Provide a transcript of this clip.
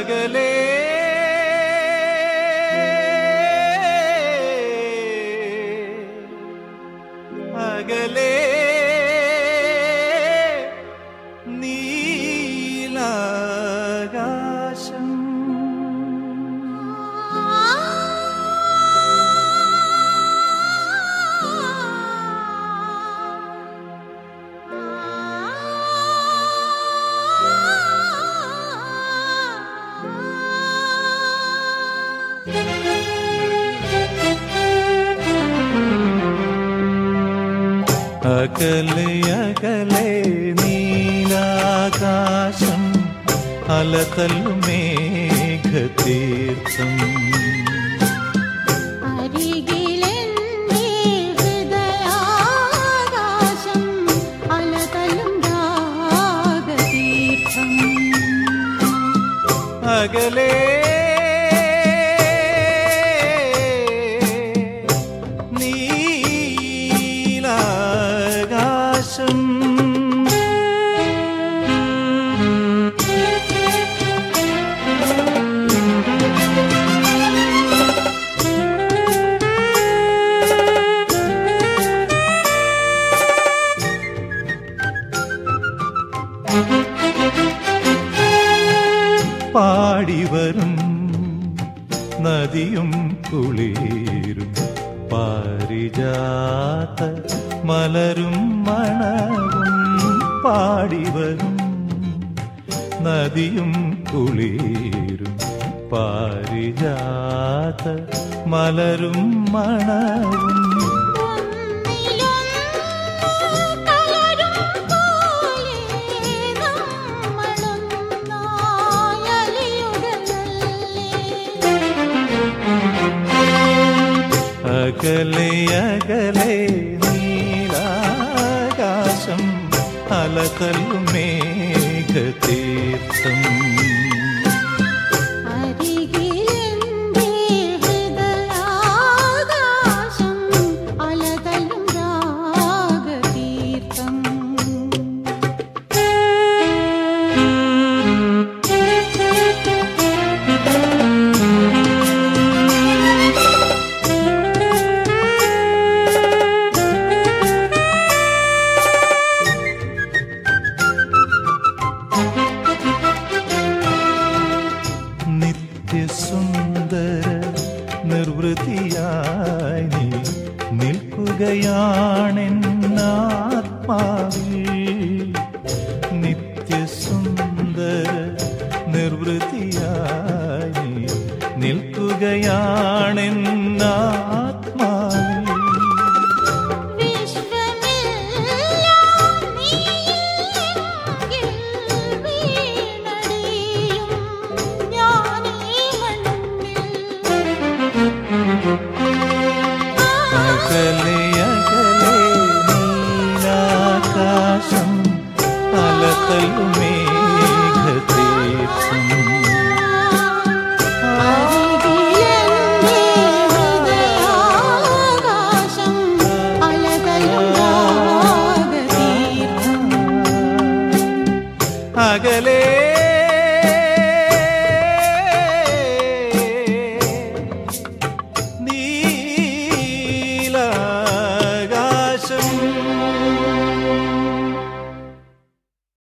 അകലെ അകലെ നീലാകാശം അകലെ അകലെ നീലാകാശം അലതല്ലും മേഘതീർത്ഥം അരികിലെന്റെ ഹൃദയാകാശം അലതല്ലും രാഗതീർത്ഥം അകലെ പാടിവരും നദിയും കുളിരും പാരിജാത മലരും മണവും പാടിവരും നദിയും കുളിരും പാരിജാത മലരും മണവും അകലെ അകലെ നീലാകാശം അലതല്ലും മേഘതീർത്ഥം അരികിലെന്റെ ഹൃദയാകാശം അലതല്ലും രാഗതീർത്ഥം നിത്യസുന്ദര നിർവൃതിയായി നീ നിൽക്കുകയാണെന്നാത്മാവിൽ നിത്യസുന്ദര നിർവൃതിയായി നീ നിൽക്കുകയാണെന്നാത്മാവിൽ അകലെ അകലെ നീലാകാശം അലതല്ലും മേഘതീർത്ഥം അകലെ